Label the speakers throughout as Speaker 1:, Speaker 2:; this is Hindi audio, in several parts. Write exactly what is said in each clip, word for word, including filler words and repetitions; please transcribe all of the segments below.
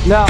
Speaker 1: Now.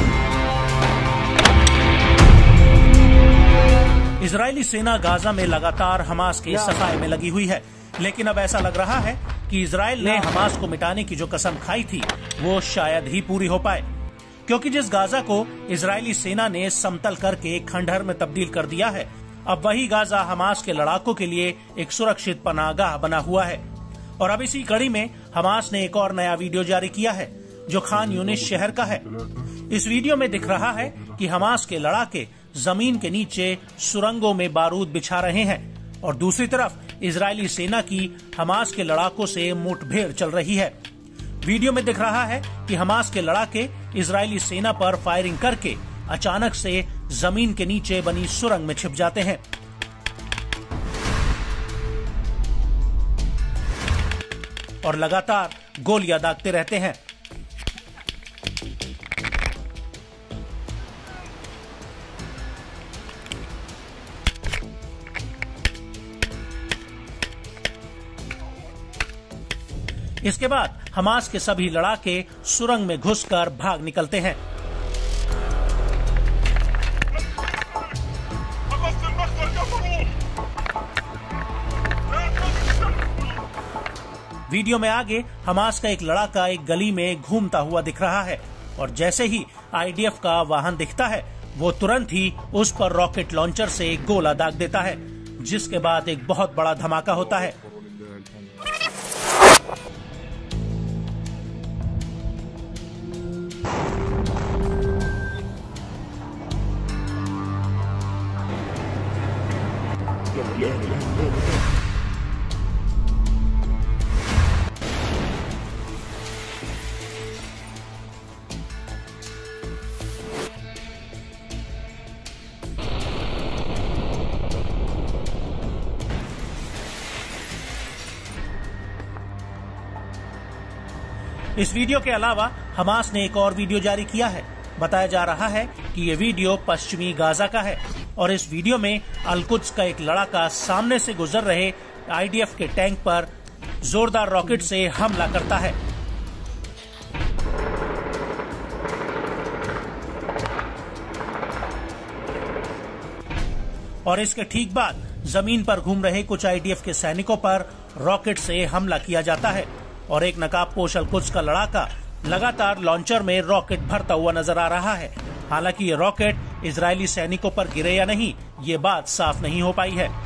Speaker 2: इजरायली सेना गाजा में लगातार हमास के सफाए में लगी हुई है, लेकिन अब ऐसा लग रहा है कि इजराइल ने हमास को मिटाने की जो कसम खाई थी वो शायद ही पूरी हो पाए, क्योंकि जिस गाजा को इजरायली सेना ने समतल करके खंडहर में तब्दील कर दिया है, अब वही गाजा हमास के लड़ाकों के लिए एक सुरक्षित पनाहगाह बना हुआ है। और अब इसी कड़ी में हमास ने एक और नया वीडियो जारी किया है जो खान यूनिस शहर का है। इस वीडियो में दिख रहा है कि हमास के लड़ाके जमीन के नीचे सुरंगों में बारूद बिछा रहे हैं और दूसरी तरफ इजरायली सेना की हमास के लड़ाकों से मुठभेड़ चल रही है। वीडियो में दिख रहा है कि हमास के लड़ाके इजरायली सेना पर फायरिंग करके अचानक से जमीन के नीचे बनी सुरंग में छिप जाते हैं और लगातार गोलियां दागते रहते हैं। इसके बाद हमास के सभी लड़ाके सुरंग में घुसकर भाग निकलते हैं। वीडियो में आगे हमास का एक लड़ाका एक गली में घूमता हुआ दिख रहा है और जैसे ही आईडीएफ का वाहन दिखता है वो तुरंत ही उस पर रॉकेट लॉन्चर से एक गोला दाग देता है, जिसके बाद एक बहुत बड़ा धमाका होता है। इस वीडियो के अलावा हमास ने एक और वीडियो जारी किया है। बताया जा रहा है कि ये वीडियो पश्चिमी गाजा का है और इस वीडियो में अल-कुद्स का एक लड़ाका सामने से गुजर रहे आईडीएफ के टैंक पर जोरदार रॉकेट से हमला करता है। और इसके ठीक बाद जमीन पर घूम रहे कुछ आईडीएफ के सैनिकों पर रॉकेट से हमला किया जाता है और एक नकाबपोश अल-कुद्स का लड़ाका लगातार लॉन्चर में रॉकेट भरता हुआ नजर आ रहा है। हालांकि ये रॉकेट इजरायली सैनिकों पर गिरे या नहीं, ये बात साफ नहीं हो पाई है।